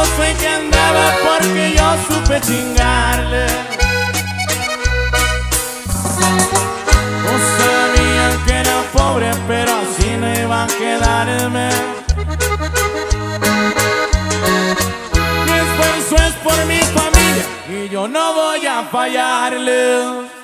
celoso y que andaba porque yo supe chingarle. No sabía que era pobre, pero así no iba a quedarme. Mi esfuerzo es por mi familia y yo no voy a fallarle.